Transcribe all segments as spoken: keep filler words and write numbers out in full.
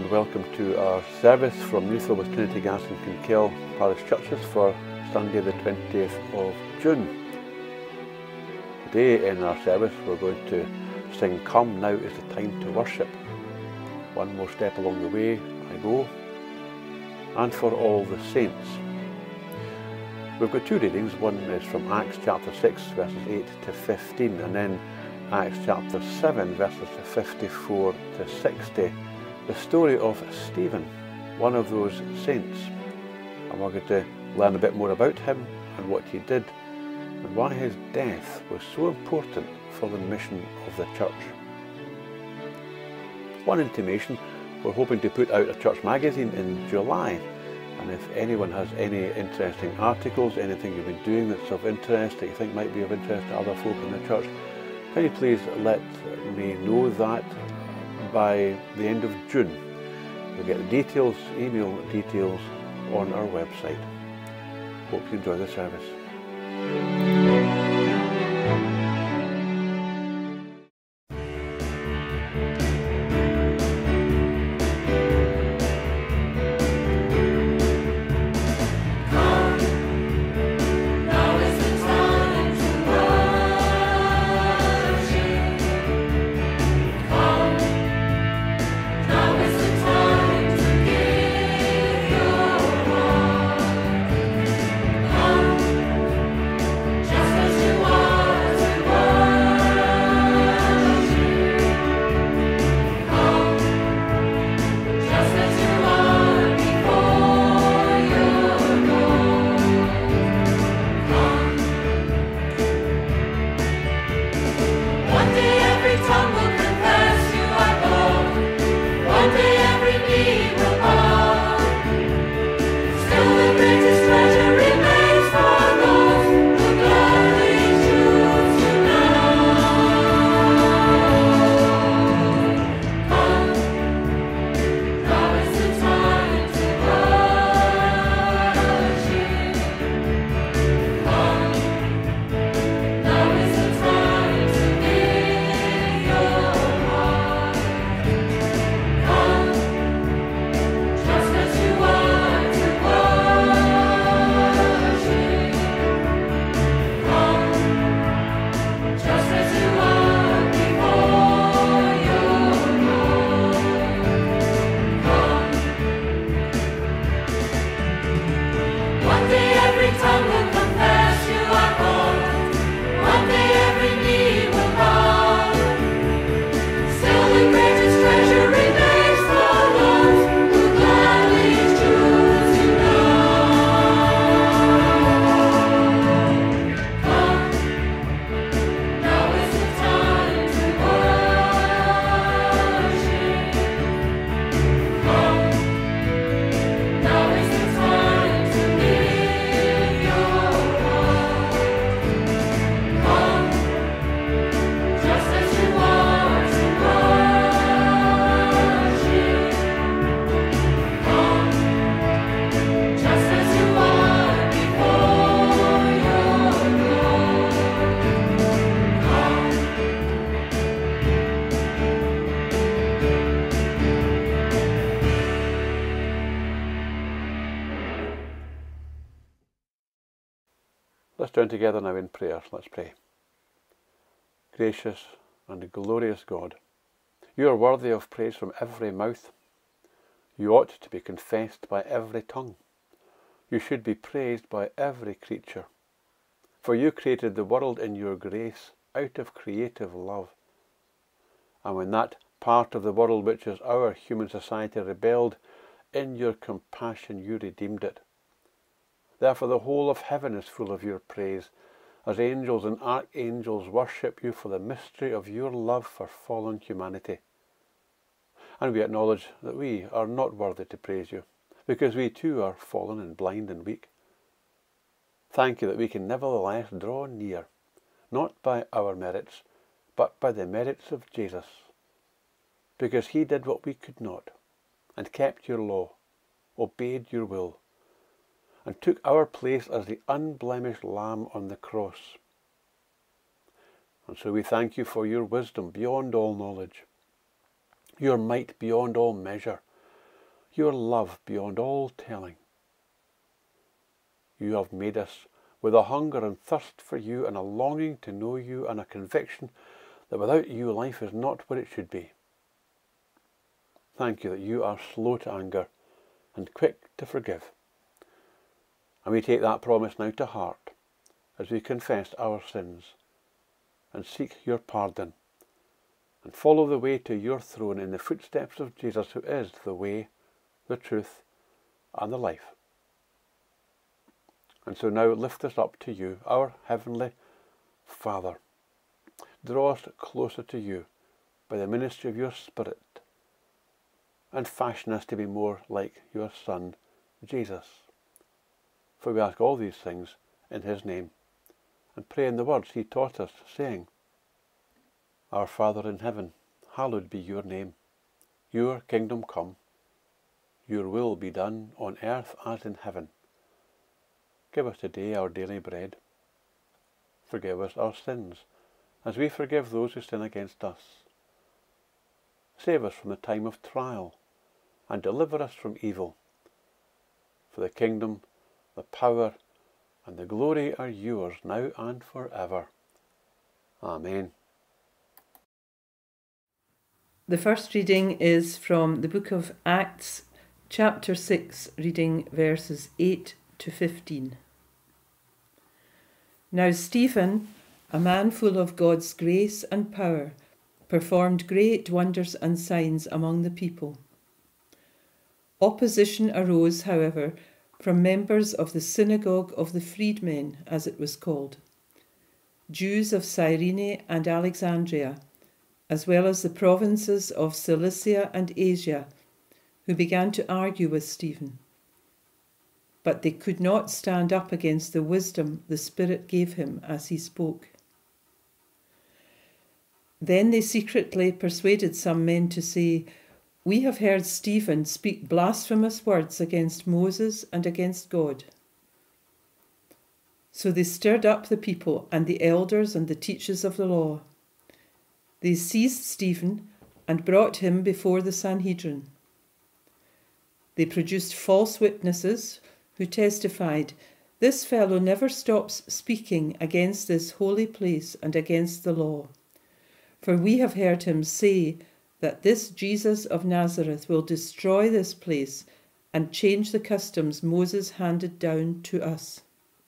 and welcome to our service from Muthill with Trinity Gask and Kinkell Parish Churches for Sunday the twentieth of June. Today in our service we're going to sing Come Now is the Time to Worship. One more step along the way I go, and for all the saints. We've got two readings. One is from Acts chapter six verses eight to fifteen, and then Acts chapter seven verses fifty-four to sixty. The story of Stephen, one of those saints. And we're going to learn a bit more about him and what he did and why his death was so important for the mission of the church. One intimation, we're hoping to put out a church magazine in July, and if anyone has any interesting articles, anything you've been doing that's of interest that you think might be of interest to other folk in the church, can you please let me know that by the end of June. You'll get the details, email details on our website. Hope you enjoy the service. Let's join together now in prayer. Let's pray. Gracious and glorious God, you are worthy of praise from every mouth. You ought to be confessed by every tongue. You should be praised by every creature. For you created the world in your grace out of creative love. And when that part of the world which is our human society rebelled, in your compassion you redeemed it. Therefore the whole of heaven is full of your praise, as angels and archangels worship you for the mystery of your love for fallen humanity. And we acknowledge that we are not worthy to praise you, because we too are fallen and blind and weak. Thank you that we can nevertheless draw near, not by our merits, but by the merits of Jesus, because he did what we could not, and kept your law, obeyed your will, and took our place as the unblemished Lamb on the cross. And so we thank you for your wisdom beyond all knowledge, your might beyond all measure, your love beyond all telling. You have made us with a hunger and thirst for you and a longing to know you and a conviction that without you life is not what it should be. Thank you that you are slow to anger and quick to forgive. And we take that promise now to heart as we confess our sins and seek your pardon and follow the way to your throne in the footsteps of Jesus, who is the way, the truth, and the life. And so now lift us up to you, our heavenly Father. Draw us closer to you by the ministry of your Spirit, and fashion us to be more like your Son, Jesus. For we ask all these things in his name, and pray in the words he taught us, saying, Our Father in heaven, hallowed be your name. Your kingdom come. Your will be done on earth as in heaven. Give us today our daily bread. Forgive us our sins, as we forgive those who sin against us. Save us from the time of trial, and deliver us from evil. For the kingdom, the power, and the glory are yours now and forever. Amen. The first reading is from the book of Acts, chapter six, reading verses eight to fifteen. Now Stephen, a man full of God's grace and power, performed great wonders and signs among the people. Opposition arose, however, from members of the synagogue of the freedmen, as it was called, Jews of Cyrene and Alexandria, as well as the provinces of Cilicia and Asia, who began to argue with Stephen. But they could not stand up against the wisdom the Spirit gave him as he spoke. Then they secretly persuaded some men to say, We have heard Stephen speak blasphemous words against Moses and against God. So they stirred up the people and the elders and the teachers of the law. They seized Stephen and brought him before the Sanhedrin. They produced false witnesses who testified, This fellow never stops speaking against this holy place and against the law. For we have heard him say that this Jesus of Nazareth will destroy this place and change the customs Moses handed down to us.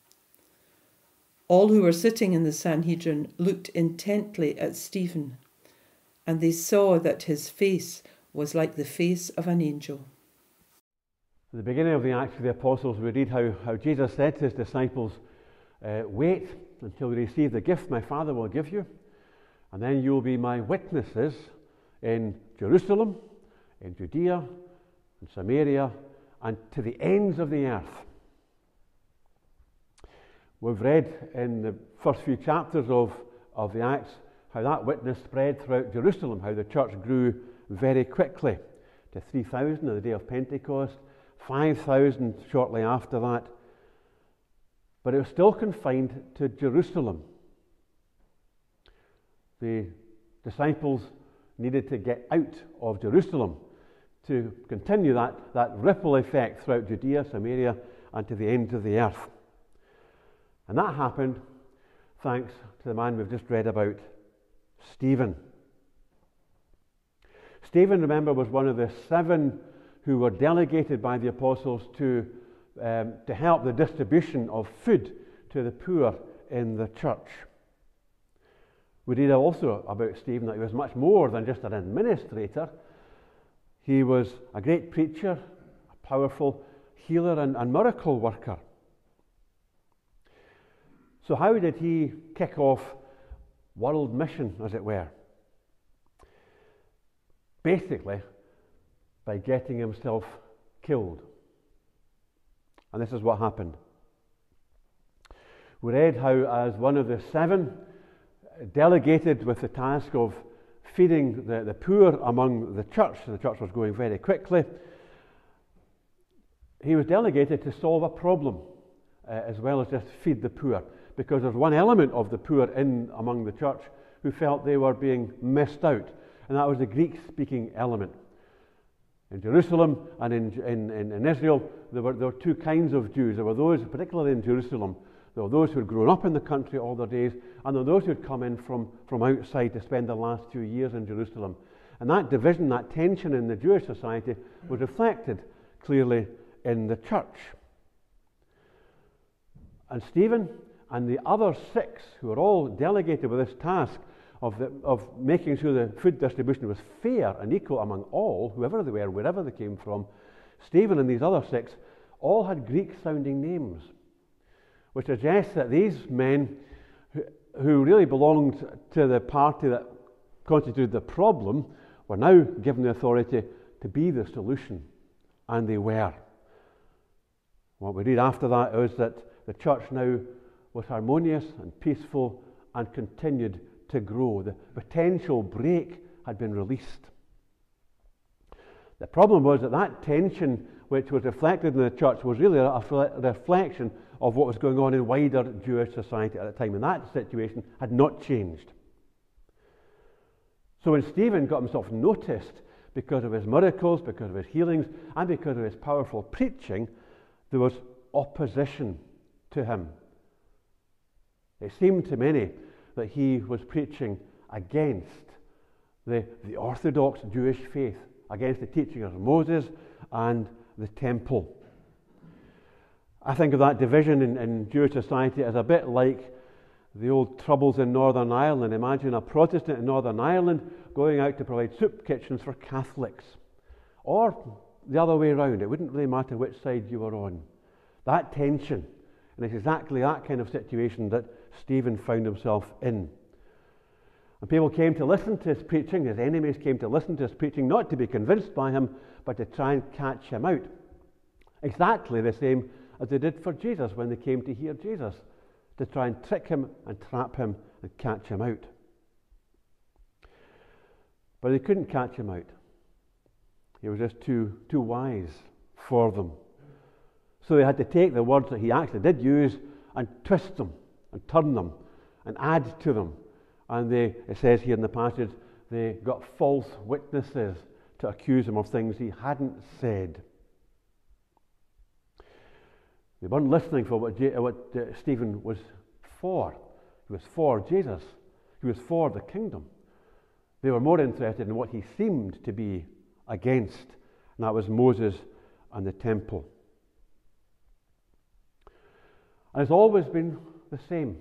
All who were sitting in the Sanhedrin looked intently at Stephen, and they saw that his face was like the face of an angel. At the beginning of the Acts of the Apostles, we read how, how Jesus said to his disciples, uh, Wait until you receive the gift my Father will give you, and then you will be my witnesses in Jerusalem, in Judea, in Samaria, and to the ends of the earth. We've read in the first few chapters of, of the Acts how that witness spread throughout Jerusalem, how the church grew very quickly to three thousand on the day of Pentecost, five thousand shortly after that. But it was still confined to Jerusalem. The disciples needed to get out of Jerusalem to continue that, that ripple effect throughout Judea, Samaria, and to the ends of the earth. And that happened thanks to the man we've just read about, Stephen. Stephen, remember, was one of the seven who were delegated by the apostles to, um, to help the distribution of food to the poor in the church. We read also about Stephen that he was much more than just an administrator. He was a great preacher, a powerful healer and, and miracle worker. So how did he kick off world mission, as it were? Basically, by getting himself killed. And this is what happened. We read how, as one of the seven, delegated with the task of feeding the, the poor among the church, the church was growing very quickly, he was delegated to solve a problem uh, as well as just feed the poor, because there's one element of the poor in among the church who felt they were being missed out, and that was the Greek-speaking element. In Jerusalem and in, in, in, in Israel, there were, there were two kinds of Jews. There were those, particularly in Jerusalem, there were those who had grown up in the country all their days, and there were those who had come in from, from outside to spend the last few years in Jerusalem. And that division, that tension in the Jewish society was reflected clearly in the church. And Stephen and the other six, who were all delegated with this task of, the, of making sure the food distribution was fair and equal among all, whoever they were, wherever they came from, Stephen and these other six all had Greek-sounding names, which suggests that these men, who, who really belonged to the party that constituted the problem, were now given the authority to be the solution, and they were. What we read after that is that the church now was harmonious and peaceful and continued to grow. The potential break had been released. The problem was that that tension which was reflected in the church was really a reflection of what was going on in wider Jewish society at the time, and that situation had not changed. So when Stephen got himself noticed because of his miracles, because of his healings, and because of his powerful preaching, there was opposition to him. It seemed to many that he was preaching against the, the orthodox Jewish faith, against the teaching of Moses and the temple. I think of that division in, in Jewish society as a bit like the old troubles in Northern Ireland. Imagine a Protestant in Northern Ireland going out to provide soup kitchens for Catholics. Or the other way around. It wouldn't really matter which side you were on. That tension. And it's exactly that kind of situation that Stephen found himself in. And people came to listen to his preaching. His enemies came to listen to his preaching, not to be convinced by him, but to try and catch him out. Exactly the same as they did for Jesus when they came to hear Jesus, to try and trick him and trap him and catch him out. But they couldn't catch him out. He was just too, too wise for them. So they had to take the words that he actually did use and twist them and turn them and add to them. And they, it says here in the passage, they got false witnesses to accuse him of things he hadn't said. They weren't listening for what, Je- what uh, Stephen was for. He was for Jesus. He was for the kingdom. They were more interested in what he seemed to be against, and that was Moses and the temple. And it's always been the same.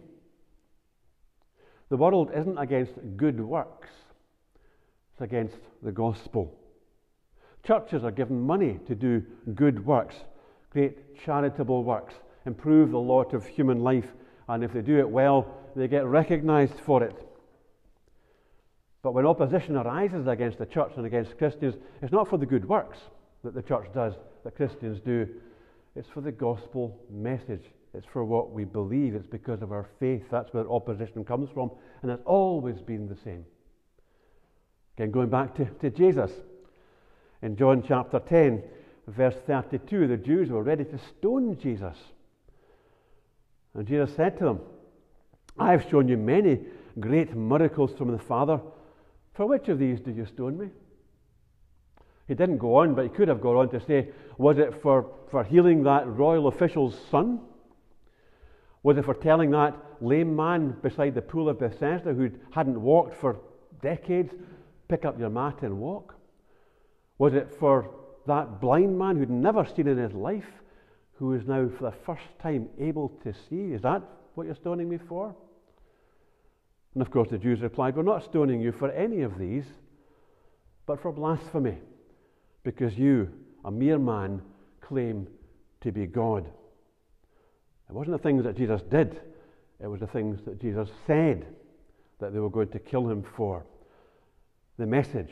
The world isn't against good works. It's against the gospel. Churches are given money to do good works, great charitable works, improve the lot of human life, and if they do it well, they get recognized for it. But when opposition arises against the church and against Christians, it's not for the good works that the church does, that Christians do. It's for the gospel message. It's for what we believe. It's because of our faith. That's where opposition comes from. And it's always been the same. Again, going back to, to Jesus. In John chapter ten, verse thirty-two, the Jews were ready to stone Jesus. And Jesus said to them, I have shown you many great miracles from the Father. For which of these do you stone me? He didn't go on, but he could have gone on to say, was it for, for healing that royal official's son? Was it for telling that lame man beside the pool of Bethesda who hadn't walked for decades, pick up your mat and walk? Was it for that blind man who'd never seen in his life, who is now for the first time able to see? Is that what you're stoning me for? And of course the Jews replied, we're not stoning you for any of these, but for blasphemy, because you, a mere man, claim to be God. It wasn't the things that Jesus did, it was the things that Jesus said that they were going to kill him for. The message.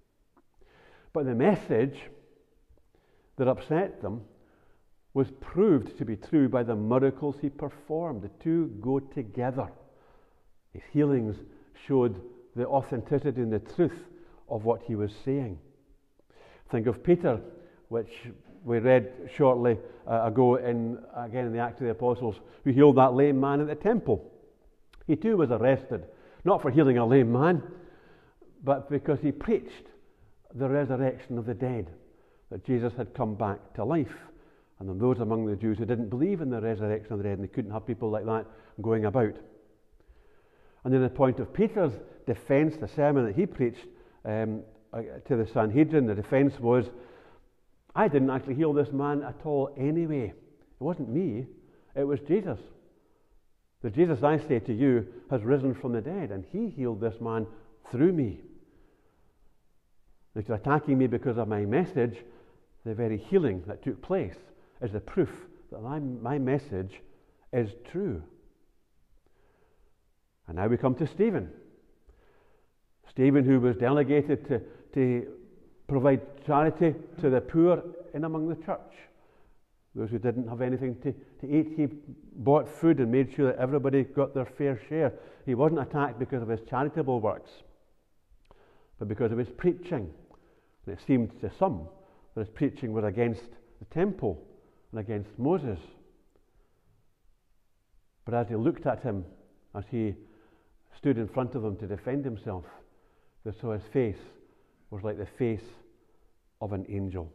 But the message that upset them was proved to be true by the miracles he performed. The two go together. His healings showed the authenticity and the truth of what he was saying. Think of Peter, which we read shortly uh, ago in again in the Acts of the Apostles, who healed that lame man at the temple. He too was arrested, not for healing a lame man, but because he preached the resurrection of the dead. that Jesus had come back to life. And then those among the Jews who didn't believe in the resurrection of the dead, and they couldn't have people like that going about. And then the point of Peter's defence, the sermon that he preached um, to the Sanhedrin, the defence was, I didn't actually heal this man at all anyway. It wasn't me, it was Jesus. The Jesus, I say to you, has risen from the dead, and he healed this man through me. If you're attacking me because of my message, the very healing that took place is the proof that my, my message is true. And now we come to Stephen. Stephen, who was delegated to, to provide charity to the poor in among the church. Those who didn't have anything to, to eat, he bought food and made sure that everybody got their fair share. He wasn't attacked because of his charitable works, but because of his preaching. And it seemed to some that his preaching was against the temple and against Moses. But as they looked at him, as he stood in front of them to defend himself, they saw his face was like the face of an angel.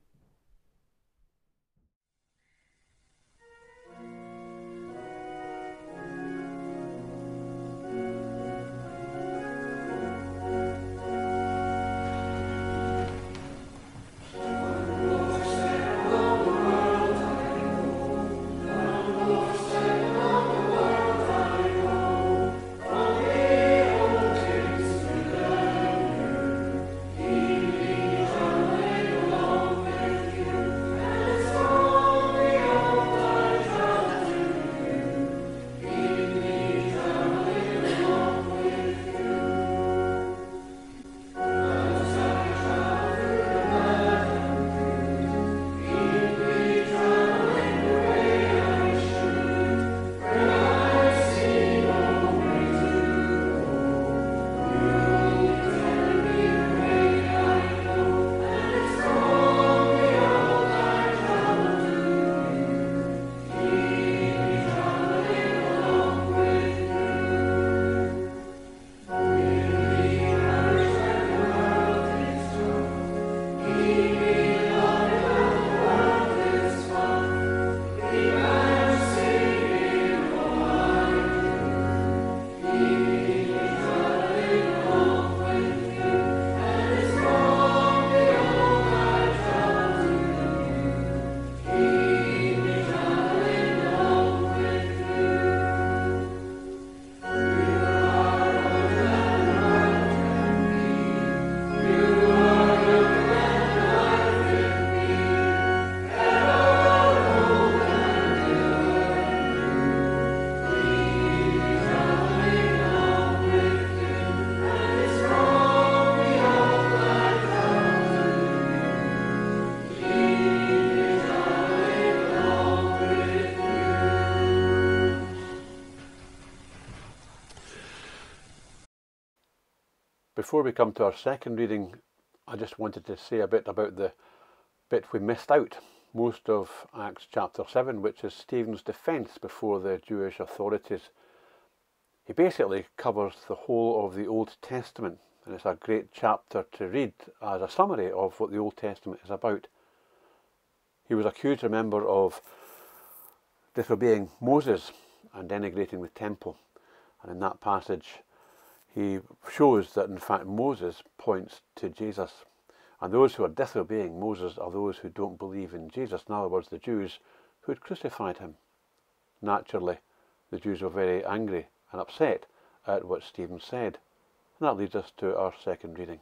Before we come to our second reading, I just wanted to say a bit about the bit we missed out, most of Acts chapter seven, which is Stephen's defence before the Jewish authorities. He basically covers the whole of the Old Testament, and it's a great chapter to read as a summary of what the Old Testament is about. He was accused, remember, of disobeying Moses and denigrating the temple, and in that passage he shows that in fact Moses points to Jesus, and those who are disobeying Moses are those who don't believe in Jesus, in other words the Jews who had crucified him. Naturally, the Jews were very angry and upset at what Stephen said, and that leads us to our second reading.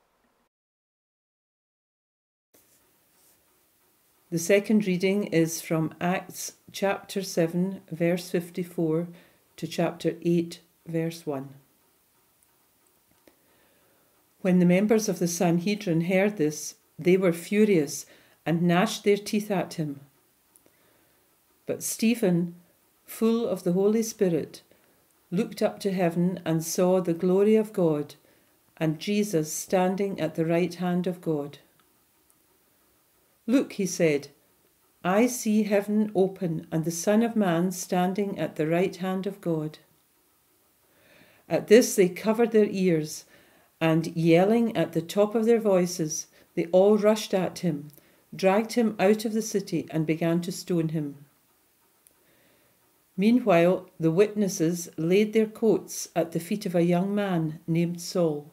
The second reading is from Acts chapter seven verse fifty-four to chapter eight verse one. When the members of the Sanhedrin heard this, they were furious and gnashed their teeth at him. But Stephen, full of the Holy Spirit, looked up to heaven and saw the glory of God and Jesus standing at the right hand of God. "Look," he said, "I see heaven open and the Son of Man standing at the right hand of God." At this they covered their ears, and yelling at the top of their voices, they all rushed at him dragged him out of the city and began to stone him. Meanwhile, the witnesses laid their coats at the feet of a young man named Saul.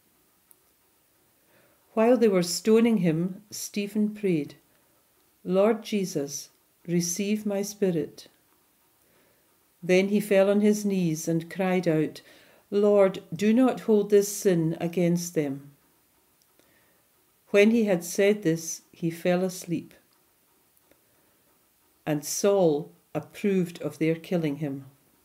While they were stoning him, Stephen prayed, "Lord Jesus, receive my spirit." Then he fell on his knees and cried out, "Lord, do not hold this sin against them." When he had said this, he fell asleep. And Saul approved of their killing him.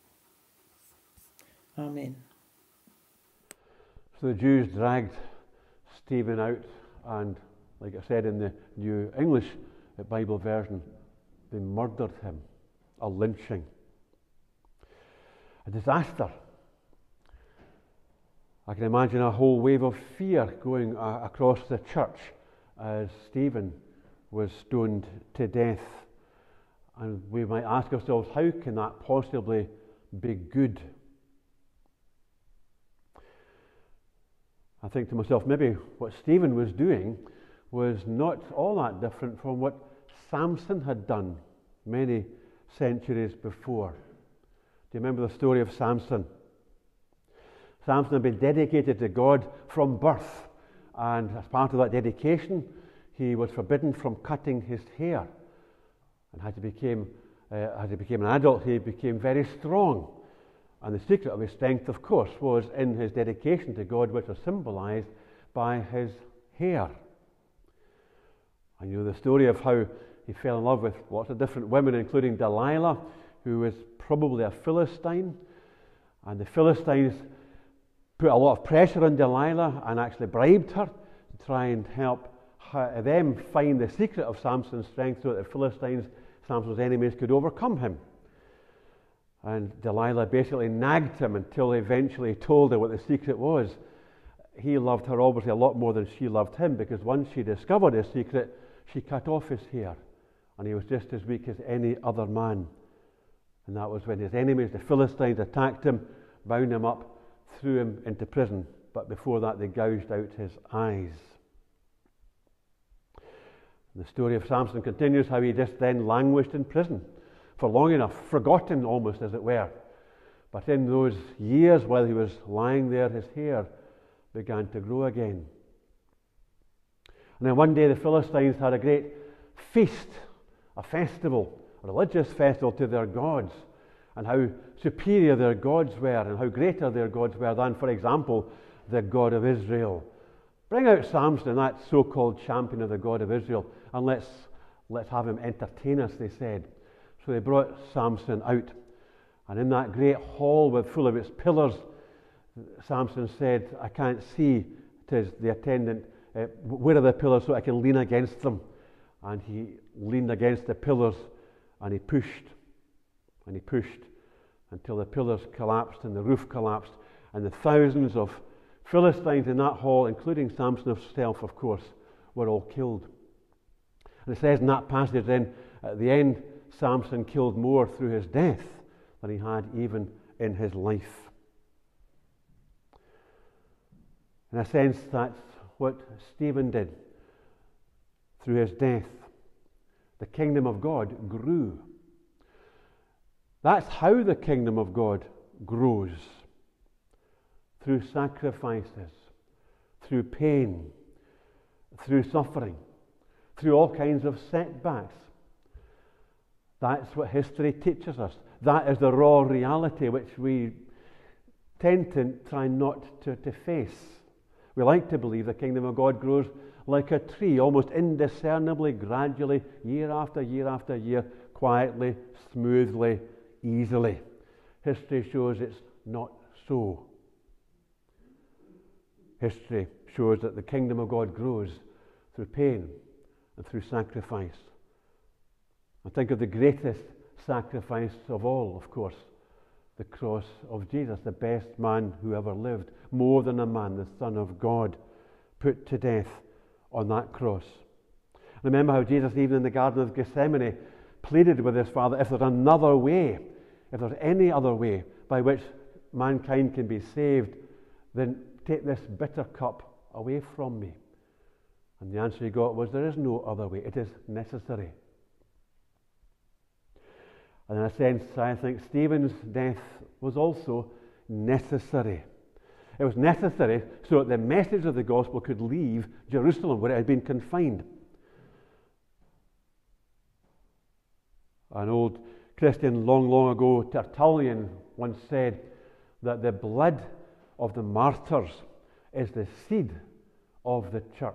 Amen. So the Jews dragged Stephen out, and like I said in the New English Bible version, they murdered him. A lynching. A disaster. I can imagine a whole wave of fear going uh, across the church as Stephen was stoned to death. And we might ask ourselves, how can that possibly be good? I think to myself, maybe what Stephen was doing was not all that different from what Samson had done many centuries before. Do you remember the story of Samson? Samson had been dedicated to God from birth, and as part of that dedication, he was forbidden from cutting his hair. And as he became, uh, as he became an adult, he became very strong. And the secret of his strength, of course, was in his dedication to God, which was symbolized by his hair. And you know the story of how he fell in love with lots of different women, including Delilah, who was probably a Philistine. And the Philistines put a lot of pressure on Delilah and actually bribed her to try and help her, them find the secret of Samson's strength so that the Philistines, Samson's enemies, could overcome him. And Delilah basically nagged him until he eventually told her what the secret was. He loved her obviously a lot more than she loved him, because once she discovered his secret, she cut off his hair, and he was just as weak as any other man. And that was when his enemies, the Philistines, attacked him, bound him up, threw him into prison. But before that, they gouged out his eyes. The story of Samson continues how he just then languished in prison for long enough, forgotten almost, as it were. But in those years while he was lying there, his hair began to grow again. And then one day the Philistines had a great feast, a festival, a religious festival to their gods, and how superior their gods were and how greater their gods were than, for example, the God of Israel. Bring out Samson, that so-called champion of the God of Israel, and let's, let's have him entertain us, they said. So they brought Samson out, and in that great hall with full of its pillars, Samson said, "I can't see," to the attendant, uh, "where are the pillars so I can lean against them?" And he leaned against the pillars, and he pushed, and he pushed, until the pillars collapsed and the roof collapsed, and the thousands of Philistines in that hall, including Samson himself, of course, were all killed. And it says in that passage then, at the end, Samson killed more through his death than he had even in his life. In a sense, that's what Stephen did. Through his death, the kingdom of God grew. That's how the kingdom of God grows. Through sacrifices, through pain, through suffering, through all kinds of setbacks. That's what history teaches us. That is the raw reality which we tend to try not to, to face. We like to believe the kingdom of God grows like a tree, almost indiscernibly, gradually, year after year after year, quietly, smoothly, easily. History shows it's not so. History shows that the kingdom of God grows through pain and through sacrifice. I think of the greatest sacrifice of all, of course, the cross of Jesus, the best man who ever lived, more than a man, the Son of God, put to death on that cross. Remember how Jesus, even in the Garden of Gethsemane, pleaded with his Father, if there's another way, if there's any other way by which mankind can be saved, then take this bitter cup away from me. And the answer he got was, there is no other way. It is necessary. And in a sense, I think Stephen's death was also necessary. It was necessary so that the message of the gospel could leave Jerusalem, where it had been confined. An old Christian long, long ago, Tertullian, once said that the blood of the martyrs is the seed of the church.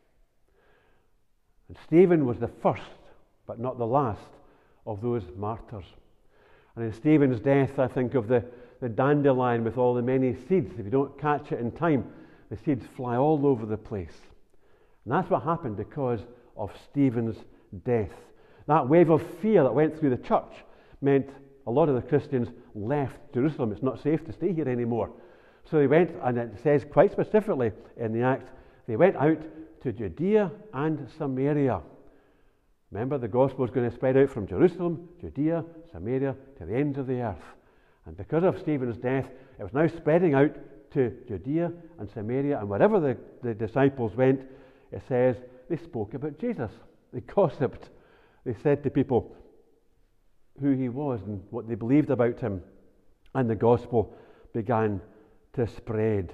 And Stephen was the first, but not the last, of those martyrs. And in Stephen's death, I think of the, the dandelion with all the many seeds. If you don't catch it in time, the seeds fly all over the place. And that's what happened because of Stephen's death. That wave of fear that went through the church meant a lot of the Christians left Jerusalem. It's not safe to stay here anymore. So they went, and it says quite specifically in the Acts, they went out to Judea and Samaria. Remember, the gospel was going to spread out from Jerusalem, Judea, Samaria, to the ends of the earth. And because of Stephen's death, it was now spreading out to Judea and Samaria, and wherever the, the disciples went, it says they spoke about Jesus. They gossiped. They said to people who he was and what they believed about him, and the gospel began to spread.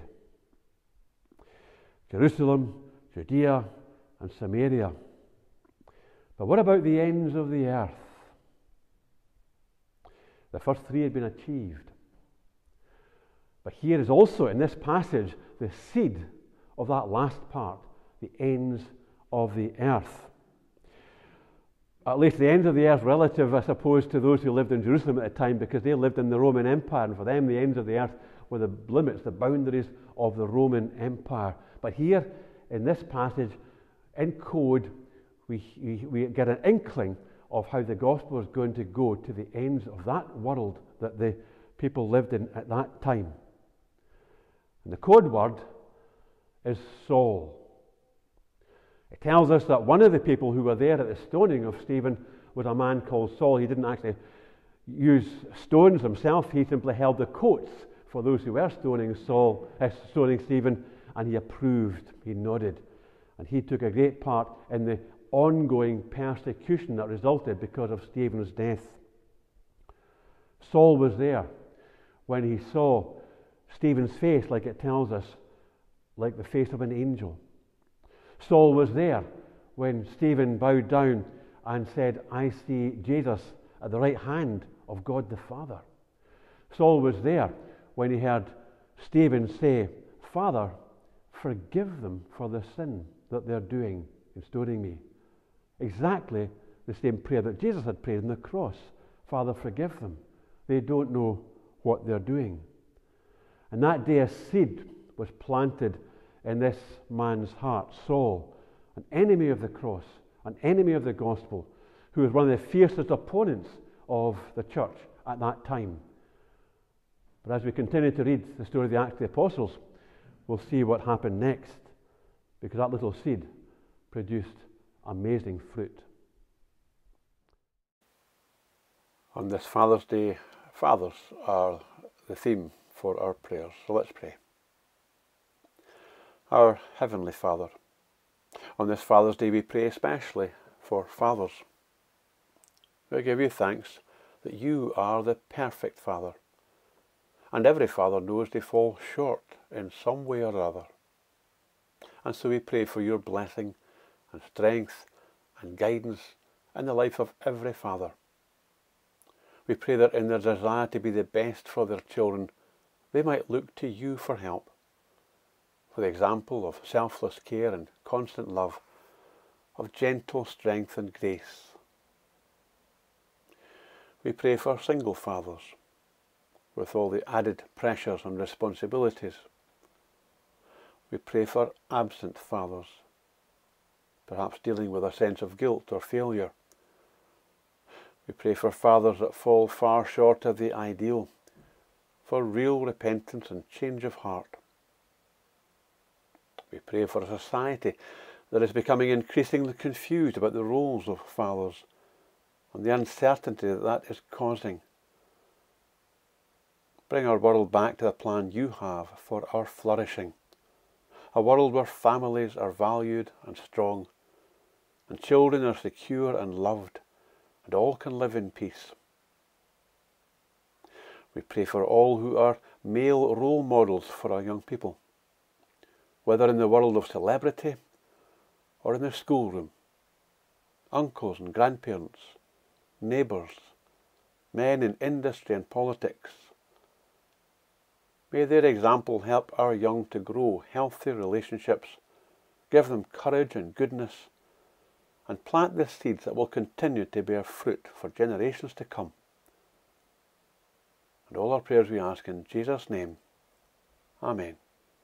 Jerusalem, Judea, and Samaria. But what about the ends of the earth? The first three had been achieved. But here is also, in this passage, the seed of that last part, the ends of the earth. At least the ends of the earth relative, I suppose, to those who lived in Jerusalem at the time, because they lived in the Roman Empire, and for them the ends of the earth were the limits, the boundaries of the Roman Empire. But here, in this passage, in code, we, we, we get an inkling of how the gospel is going to go to the ends of that world that the people lived in at that time. And the code word is Saul. It tells us that one of the people who were there at the stoning of Stephen was a man called Saul. He didn't actually use stones himself. He simply held the coats for those who were stoning Saul, uh, stoning Stephen, and he approved. He nodded. And he took a great part in the ongoing persecution that resulted because of Stephen's death. Saul was there when he saw Stephen's face, like it tells us, like the face of an angel. Saul was there when Stephen bowed down and said, I see Jesus at the right hand of God the Father. Saul was there when he heard Stephen say, Father, forgive them for the sin that they're doing in stoning me. Exactly the same prayer that Jesus had prayed on the cross. Father, forgive them. They don't know what they're doing. And that day a seed was planted in this man's heart, Saul, an enemy of the cross, an enemy of the gospel, who was one of the fiercest opponents of the church at that time. But as we continue to read the story of the Acts of the Apostles, we'll see what happened next, because that little seed produced amazing fruit. On this Father's Day, fathers are the theme for our prayers, so let's pray. Our Heavenly Father, on this Father's Day we pray especially for fathers. We give you thanks that you are the perfect Father, and every father knows they fall short in some way or other. And so we pray for your blessing and strength and guidance in the life of every father. We pray that in their desire to be the best for their children, they might look to you for help, for the example of selfless care and constant love, of gentle strength and grace. We pray for single fathers, with all the added pressures and responsibilities. We pray for absent fathers, perhaps dealing with a sense of guilt or failure. We pray for fathers that fall far short of the ideal, for real repentance and change of heart. We pray for a society that is becoming increasingly confused about the roles of fathers and the uncertainty that that is causing. Bring our world back to the plan you have for our flourishing, a world where families are valued and strong, and children are secure and loved, and all can live in peace. We pray for all who are male role models for our young people, whether in the world of celebrity or in the schoolroom, uncles and grandparents, neighbours, men in industry and politics. May their example help our young to grow healthy relationships, give them courage and goodness, and plant the seeds that will continue to bear fruit for generations to come. And all our prayers we ask in Jesus' name. Amen.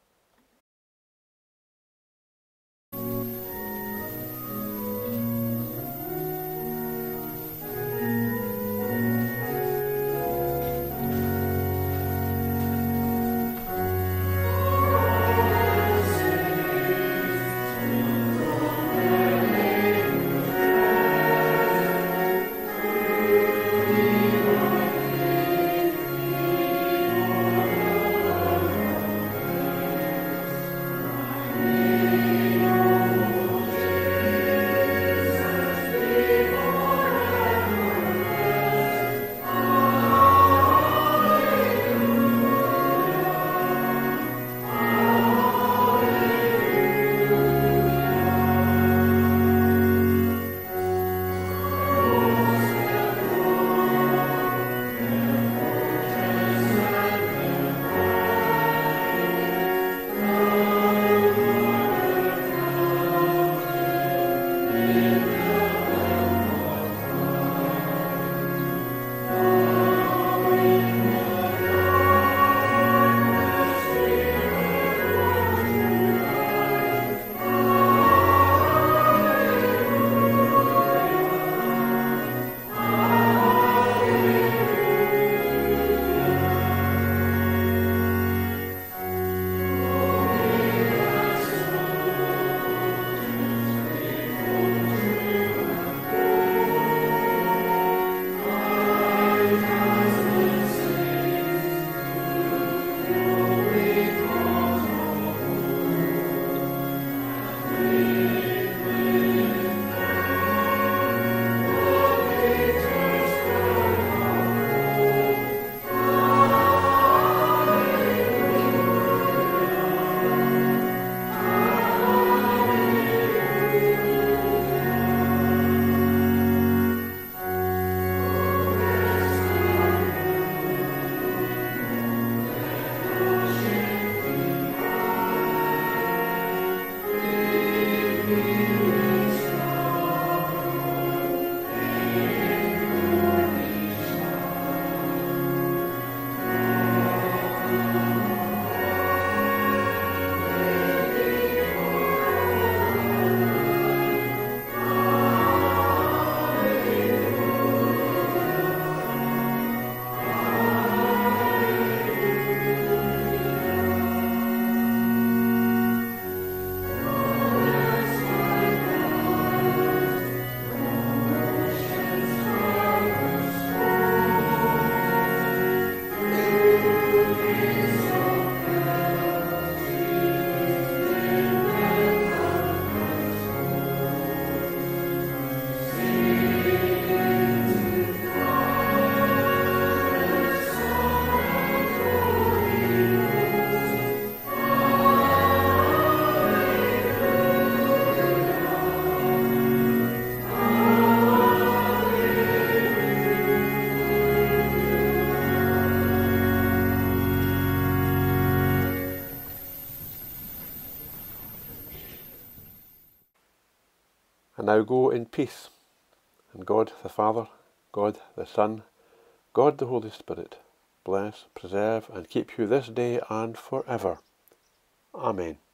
And now go in peace, and God the Father, God the Son, God the Holy Spirit, bless, preserve, and keep you this day and forever. Amen.